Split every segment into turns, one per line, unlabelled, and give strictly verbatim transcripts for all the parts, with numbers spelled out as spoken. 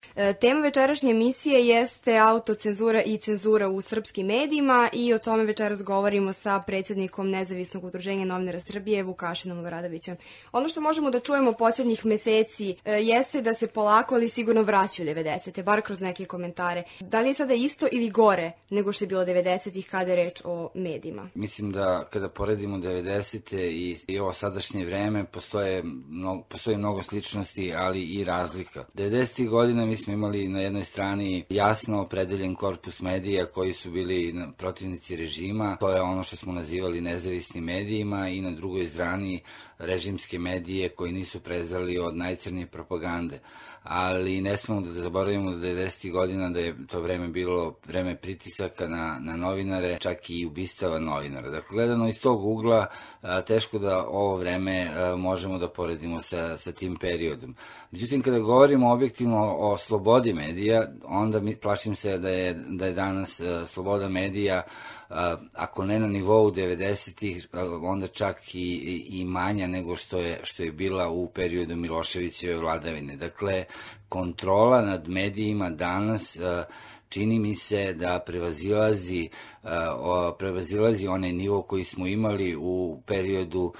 Tema večerašnje emisije jeste autocenzura i cenzura u srpskim medijima i o tome večeras govorimo sa predsjednikom Nezavisnog udruženja novinara Srbije, Vukašinom Obradovićem. Ono što možemo da čujemo posljednjih meseci jeste da se polako, ali sigurno vraćaju devedesete, bar kroz neke komentare. Da li je sada isto ili gore nego što je bilo devedesetih kada je reč o medijima?
Mislim da kada poredimo devedesete i, i ovo sadašnje vreme, postoje mnogo, postoji mnogo sličnosti, ali i razlika. devedesetih godina mi smo imali na jednoj strani jasno opredeljen korpus medija koji su bili protivnici režima, to je ono što smo nazivali nezavisnim medijima, i na drugoj strani režimske medije koji nisu prezali od najcrnije propagande. Ali ne smemo da zaboravimo da devedesetih godina da je to vreme bilo vreme pritisaka na, na novinare, čak i ubistava novinara. Dakle, gledano iz tog ugla, a, teško da ovo vreme a, možemo da poredimo sa, sa tim periodom. Međutim, kada govorimo objektivno o slobodi medija, onda mi plašim se da je, da je danas a, sloboda medija, a, ako ne na nivou devedesetih, onda čak i, i, i manja nego što je, što je bila u periodu Miloševićeve vladavine. Dakle, kontrola nad medijima danas čini mi se da prevazilazi, prevazilazi onaj nivo koji smo imali u periodu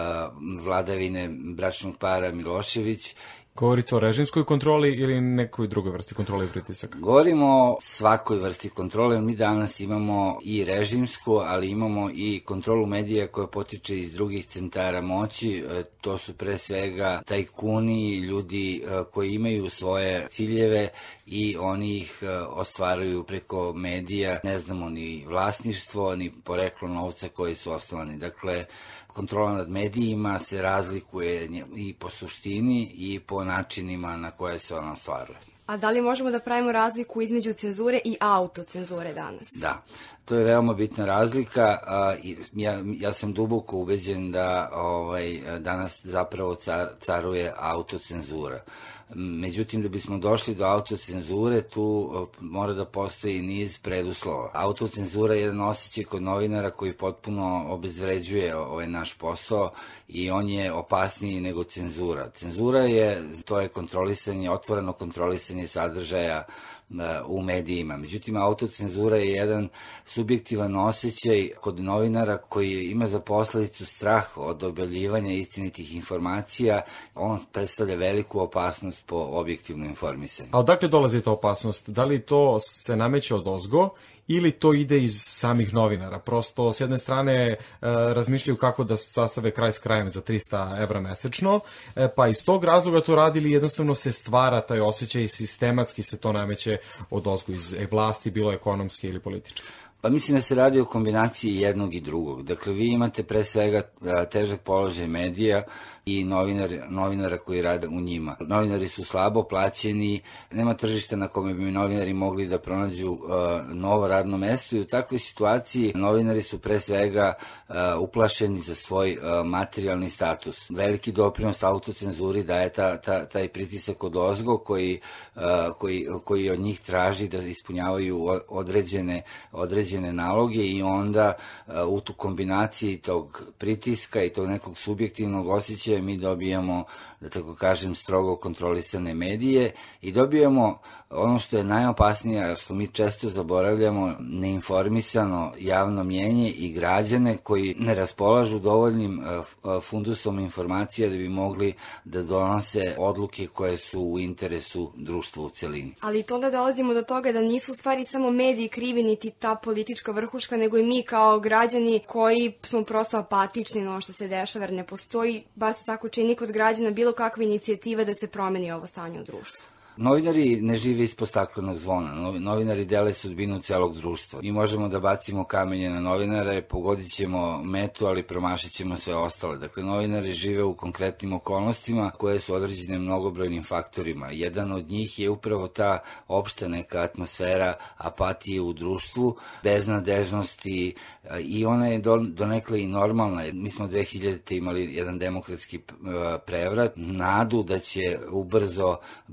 vladavine bračnog para Milošević.
Govorite o režimskoj kontroli ili nekoj drugoj vrsti kontrole i pritisaka?
Govorimo o svakoj vrsti kontrole. Mi danas imamo i režimsku, ali imamo i kontrolu medija koja potiče iz drugih centara moći. To su pre svega tajkuni, ljudi koji imaju svoje ciljeve i oni ih ostvaruju preko medija. Ne znamo ni vlasništvo, ni poreklo novca koji su osnovani. Dakle, kontrola nad medijima se razlikuje i po suštini i po načinima na koje se ona ostvaruje.
A da li možemo da pravimo razliku između cenzure i autocenzure danas?
Da, to je veoma bitna razlika. Ja, ja sam duboko ubeđen da ovaj, danas zapravo caruje autocenzura. Međutim, da bismo došli do autocenzure, tu mora da postoji niz preduslova. Autocenzura je jedan osjećaj kod novinara koji potpuno obezvređuje ovaj naš posao i on je opasniji nego cenzura. Cenzura je, to je kontrolisanje, otvoreno kontrolisanje sadržaja u medijima. Međutim, autocenzura je jedan subjektivan osjećaj kod novinara koji ima za posledicu strah od objavljivanja istinitih informacija. On predstavlja veliku opasnost po objektivno informisanje.
A odakle dolazi ta opasnost? Da li to se nameće od ozgo ili to ide iz samih novinara? Prosto, s jedne strane, e, razmišljaju kako da sastave kraj s krajem za trista evra mesečno, e, pa iz tog razloga to radili, jednostavno se stvara taj osjećaj i sistematski se to nameće od ozgo iz vlasti, bilo ekonomske ili političke.
Pa mislim da se radi o kombinaciji jednog i drugog. Dakle, vi imate pre svega težak položaj medija i novinar, novinara koji rade u njima. Novinari su slabo plaćeni, nema tržišta na kome bi novinari mogli da pronađu uh, novo radno mesto i u takvoj situaciji novinari su pre svega uh, uplašeni za svoj uh, materijalni status. Veliki doprinos autocenzuri daje ta, ta, taj pritisak od ozgo koji, uh, koji, koji od njih traži da ispunjavaju određene, određene naloge i onda uh, u tu kombinaciji tog pritiska i tog nekog subjektivnog osjećaja mi dobijamo, da tako kažem, strogo kontrolisane medije i dobijamo ono što je najopasnije, a što mi često zaboravljamo, neinformisano javno mnjenje i građane koji ne raspolažu dovoljnim fundusom informacija da bi mogli da donose odluke koje su u interesu društva u celini.
Ali to onda dolazimo do toga da nisu u stvari samo mediji krivi niti ta politička vrhuška, nego i mi kao građani koji smo prosto apatični na ono što se dešava, jer ne postoji, bar se tako čini kod građana, bilo kakva inicijativa da se promeni ovo stanje u društvu.
Novinari ne žive ispod staklenog zvona, novinari dele sudbinu celog društva. Mi možemo da bacimo kamenje na novinare, pogodit ćemo metu, ali promašit ćemo sve ostale. Dakle, novinari žive u konkretnim okolnostima koje su određene mnogobrojnim faktorima. Jedan od njih je upravo ta opšta neka atmosfera apatije u društvu, beznadežnosti, i ona je donekle i normalna. Mi smo dve hiljadite imali jedan demokratski prevrat, nadu da će ubrzo biti bolje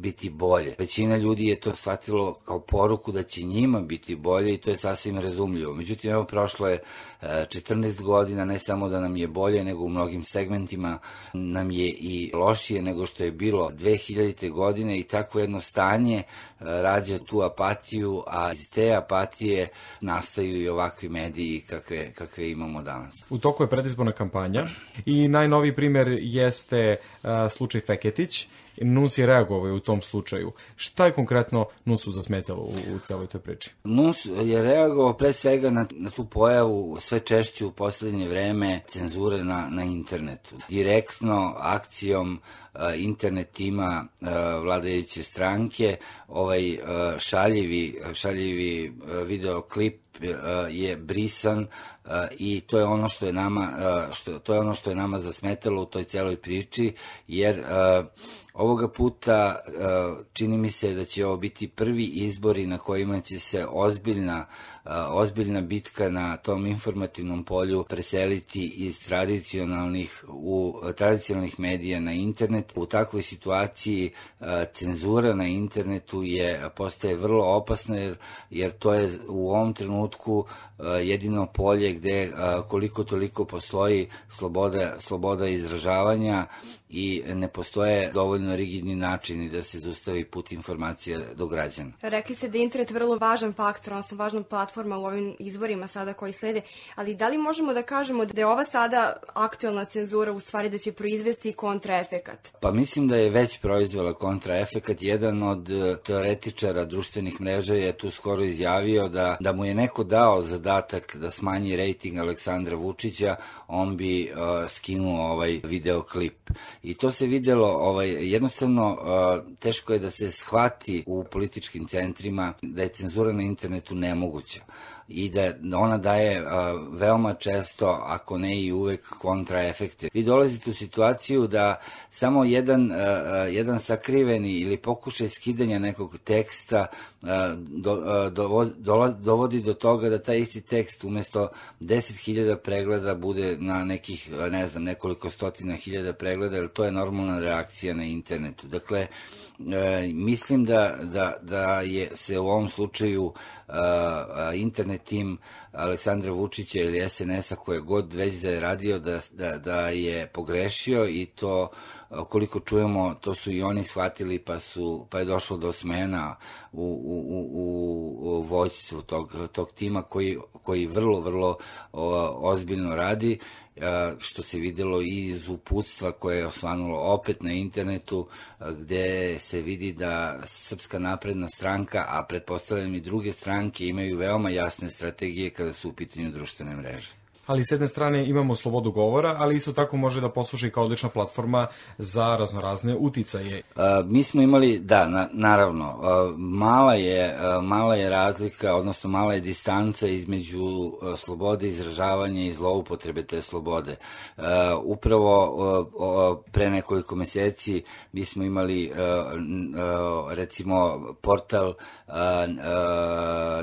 bolje. Većina ljudi je to shvatilo kao poruku da će njima biti bolje i to je sasvim razumljivo. Međutim, evo prošlo je četrnaest godina, ne samo da nam je bolje, nego u mnogim segmentima nam je i lošije nego što je bilo dve hiljadite. godine i takvo jedno stanje rađa tu apatiju, a iz te apatije nastaju i ovakvi mediji kakve, kakve imamo danas.
U toku je predizborna kampanja i najnoviji primer jeste uh, slučaj Feketić. N U S je reagovao u tom slučaju. Šta je konkretno N U S-u zasmetalo u, u celoj toj priči?
N U S je reagovao pre svega na, na tu pojavu sve češću u poslednje vreme cenzure na, na internetu. Direktno akcijom uh, internet tima uh, vladajuće stranke ovaj uh, šaljivi, šaljivi uh, videoklip uh, je brisan uh, i to je ono što je nama uh, što, to je ono što je nama zasmetalo u toj celoj priči, jer uh, ovoga puta čini mi se da će ovo biti prvi izbori na kojima će se ozbiljna, ozbiljna bitka na tom informativnom polju preseliti iz tradicionalnih, u, tradicionalnih medija na internet. U takvoj situaciji cenzura na internetu je, postaje vrlo opasna jer, jer to je u ovom trenutku jedino polje gde koliko toliko postoji sloboda, sloboda izražavanja i ne postoje dovoljno rigidni načini da se zaustavi put informacija do građana.
Rekli ste da je internet vrlo važan faktor, odnosno važna platforma u ovim izborima sada koji slede, ali da li možemo da kažemo da je ova sada aktualna cenzura u stvari da će proizvesti kontraefekat?
Pa mislim da je već proizvela kontraefekat. Jedan od teoretičara društvenih mreža je tu skoro izjavio da, da mu je neko dao zadatak da smanji rejting Aleksandra Vučića, on bi uh, skinuo ovaj videoklip. I to se videlo, ovaj, jednostavno uh, teško je da se shvati u političkim centrima da je cenzura na internetu nemoguća i da ona daje uh, veoma često, ako ne i uvek, kontraefekte. Vi dolazite u situaciju da samo jedan, uh, jedan sakriveni ili pokušaj skidanja nekog teksta uh, do, uh, dovo, do, dovodi do toga da taj isti tekst umesto deset hiljada pregleda bude na nekih, ne znam, nekoliko stotina hiljada pregleda, jer to je normalna reakcija na internetu. Dakle, E, mislim da, da, da je se u ovom slučaju uh, internet tim Aleksandra Vučića ili S N S-a koje god već da je radio da, da, da je pogrešio i to koliko čujemo to su i oni shvatili pa, su, pa je došlo do smena u, u, u, u vođstvu tog, tog tima koji, koji vrlo, vrlo o, ozbiljno radi, što se videlo i iz uputstva koje je osvanulo opet na internetu, gde se vidi da Srpska napredna stranka, a pretpostavljam i druge stranke, imaju veoma jasne strategije kada su u pitanju društvene mreže.
Ali s jedne strane imamo slobodu govora, ali isto tako može da posluži kao odlična platforma za raznorazne uticaje.
A, mi smo imali, da, na, naravno, a, mala, je, a, mala je razlika, odnosno mala je distanca između a, slobode izražavanja i zloupotrebe te slobode. A, upravo a, a, pre nekoliko meseci mi smo imali a, a, recimo portal a, a,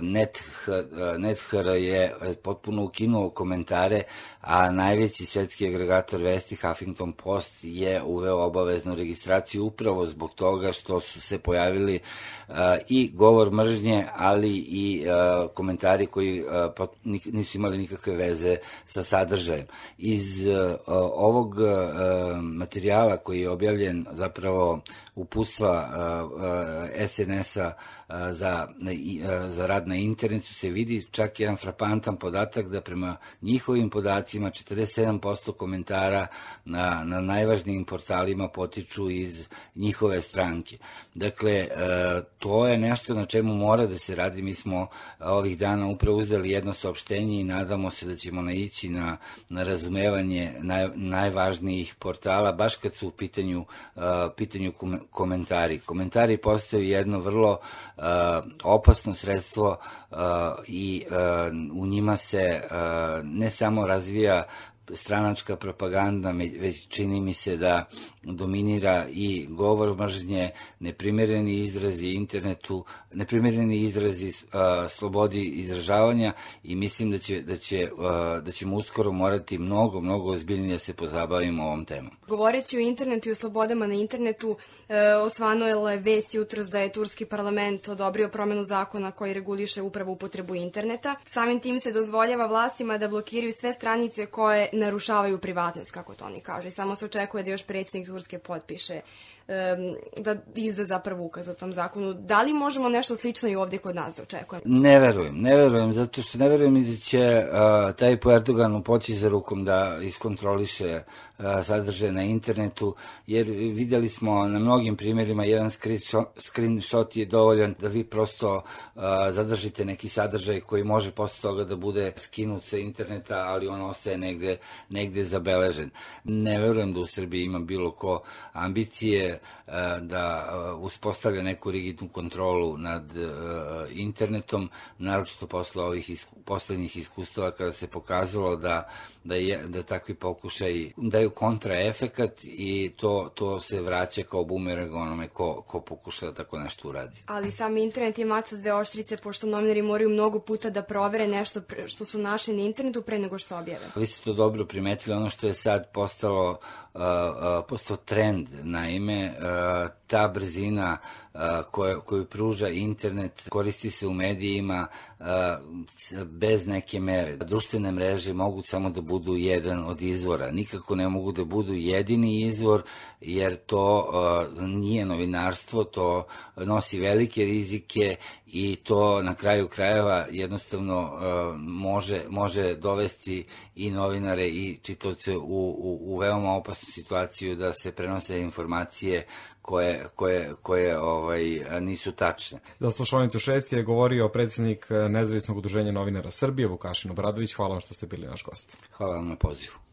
NetHR je potpuno ukinuo komentar, a najveći svetski agregator vesti Huffington Post je uveo obaveznu registraciju upravo zbog toga što su se pojavili uh, i govor mržnje, ali i uh, komentari koji uh, pot, nisu imali nikakve veze sa sadržajem. Iz uh, ovog uh, materijala koji je objavljen, zapravo uputstva uh, uh, S N S-a uh, za, uh, za rad na internetu, se vidi čak jedan frapantan podatak da prema njihovim podacima četrdeset sedam posto komentara na, na najvažnijim portalima potiču iz njihove stranke. Dakle, to je nešto na čemu mora da se radi. Mi smo ovih dana upravo uzeli jedno saopštenje i nadamo se da ćemo naići na, na razumevanje naj, najvažnijih portala, baš kad su u pitanju, pitanju komentari. Komentari postaju jedno vrlo opasno sredstvo i u njima se ne samo razvija stranačka propaganda, već čini mi se da dominira i govor mržnje, neprimereni izrazi internetu, neprimereni izrazi a, slobodi izražavanja i mislim da će, da će, a, da ćemo uskoro morati mnogo, mnogo ozbiljnije se pozabavimo ovom temom.
Govoreći o internetu i o slobodama na internetu, e, osvanuela je vest jutros da je turski parlament odobrio promenu zakona koji reguliše upravo upotrebu interneta. Samim tim se dozvoljava vlastima da blokiraju sve stranice koje narušavaju privatnost, kako to oni kažu. I samo se očekuje da još predsjednik Turske potpiše, da izda zapravo ukaz o tom zakonu. Da li možemo nešto slično i ovdje kod nas da očekujemo?
Ne verujem, ne verujem, zato što ne verujem i da će uh, taj po Erdoganu poći za rukom da iskontroliše uh, sadržaje na internetu, jer videli smo na mnogim primjerima jedan screenshot, screenshot je dovoljan da vi prosto uh, zadržite neki sadržaj koji može posle toga da bude skinut sa interneta, ali on ostaje negde, negde zabeležen. Ne verujem da u Srbiji ima bilo ko ambicije da uspostavlja neku rigidnu kontrolu nad internetom, naročito posle ovih isku, poslednjih iskustava kada se pokazalo da, da, je, da takvi pokušaj daju kontraefekat i to, to se vraća kao bumerang onome ko, ko pokuša da tako nešto uradi.
Ali sam internet je mač sa dve oštrice, pošto novinari moraju mnogo puta da provere nešto što su našli na internetu pre nego što objave.
Vi ste to dobro primetili, ono što je sad postalo, uh, uh, postao trend, naime, uh, ta brzina uh, koja, koju pruža internet koristi se u medijima uh, bez neke mere. Društvene mreže mogu samo da budu jedan od izvora, nikako ne mogu da budu jedini izvor, jer to uh, nije novinarstvo, to nosi velike rizike i to na kraju krajeva jednostavno uh, može, može dovesti i novinare i čitaoce u, u, u veoma opasnu situaciju da se prenose informacije koje, koje, koje ovaj, nisu tačne.
Za slušalnicu šest je govorio predsjednik Nezavisnog udruženja novinara Srbije, Vukašin Obradović. Hvala vam što ste bili naš gost.
Hvala vam na pozivu.